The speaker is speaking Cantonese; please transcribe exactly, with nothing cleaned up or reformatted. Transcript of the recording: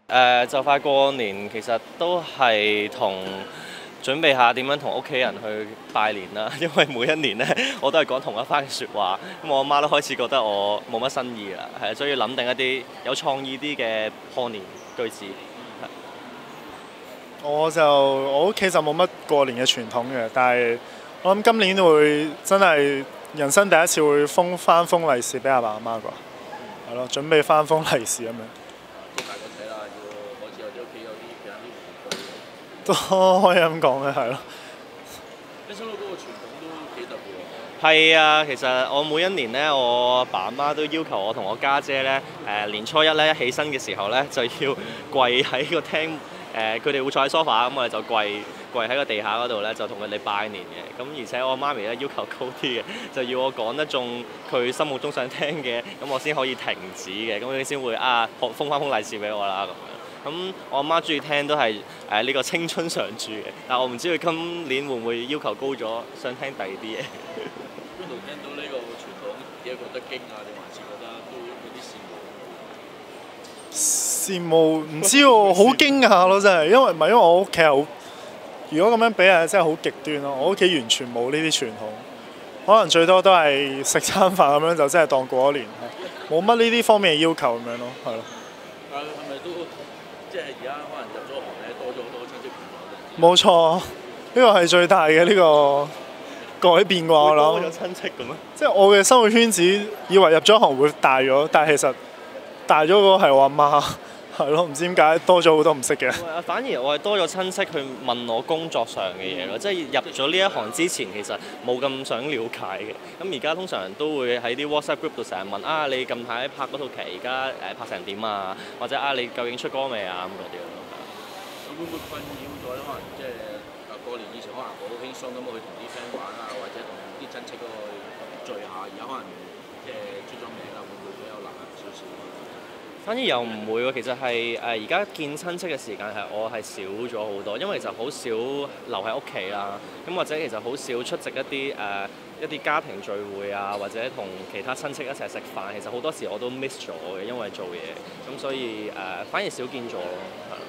誒就快過年，其實都係同準備下點樣同屋企人去拜年啦。因為每一年咧，我都係講同一番説話，咁我阿媽都開始覺得我冇乜新意啦，係所以諗定一啲有創意啲嘅賀年句子。 我就我屋企就冇乜過年嘅傳統嘅，但係我諗今年會真係人生第一次會封翻封利是俾阿爸阿媽啩，係咯，準備翻封利是咁樣。 都大個仔啦，要開始有啲屋企有啲其他啲玩具。 都可以咁講嘅，係咯。 你收到嗰個傳統都幾特別喎。 係啊，其實我每一年咧，我爸阿媽都要求我同我家姐咧，誒年初一咧一起身嘅時候咧，就要跪喺個廳。誒佢哋會坐喺 sofa，咁我哋就跪跪喺個地下嗰度咧，就同佢哋拜年嘅。咁而且我媽咪咧要求高啲嘅，就要我講得中佢心目中想聽嘅，咁我先可以停止嘅，咁佢先會啊封翻封利是俾我啦咁樣。咁我阿媽中意聽都係誒呢個青春常駐嘅，但我唔知佢今年會唔會要求高咗，想聽第二啲嘢。 邊度聽到呢個傳統，點解覺得驚啊？定還是覺得都有啲羨慕？ 羨慕唔知喎，好驚訝咯真係，因為唔係因為我屋企係好，如果咁樣比係真係好極端咯。我屋企完全冇呢啲傳統，可能最多都係食餐飯咁樣就真係當過一年，冇乜呢啲方面嘅要求咁樣咯，係咯。 但係係咪都即係而家可能入咗行咧，多咗好多親戚朋友？ 冇錯，呢個係最大嘅呢個改變啩，我諗。 多咗親戚咁咩？ 即係我嘅生活圈子，以為入咗行會大咗，但係其實大咗個係我阿媽。係咯，唔知點解多咗好多唔識嘅。 反而我係多咗親戚去問我工作上嘅嘢咯，即係入咗呢一行之前其實冇咁想了解嘅。咁而家通常都會喺啲 WhatsApp group 度成日問啊，你近排拍嗰套劇而家誒拍成點啊？或者啊，你究竟出歌未啊？咁嗰啲咯。 會唔會困擾咗咧？可能即係啊過年以前可能好輕鬆咁去同啲 friend 玩啊，或者同啲親戚嗰個聚下，而家可能即係出咗名啦，會唔會比較難少少？ 反而又唔會喎，其實係誒而家見親戚嘅時間係我係少咗好多，因為其實好少留喺屋企啦，咁或者其實好少出席一啲誒、呃、一啲家庭聚會啊，或者同其他親戚一齊食飯，其實好多時我都 miss 咗嘅，因為做嘢，咁所以誒、呃、反而少見咗咯。